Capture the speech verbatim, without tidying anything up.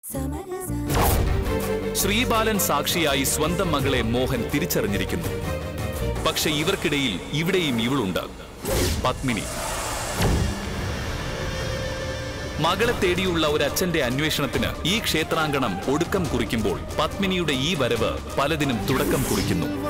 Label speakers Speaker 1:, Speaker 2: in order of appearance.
Speaker 1: ശ്രീബാലൻ സാക്ഷിയായി സ്വന്തം മകളെ മോഹൻ തിരിച്ചറിഞ്ഞിരിക്കുന്നു. പക്ഷെ ഇവർക്കിടയിൽ ഇവിടെയും ഇവളുണ്ട്, പത്മിനി. മകളെ തേടിയുള്ള ഒരു അച്ഛന്റെ അന്വേഷണത്തിന് ഈ ക്ഷേത്രാങ്കണം ഒടുക്കം കുറിക്കുമ്പോൾ പത്മിനിയുടെ ഈ വരവ് പലതിനും തുടക്കം കുറിക്കുന്നു.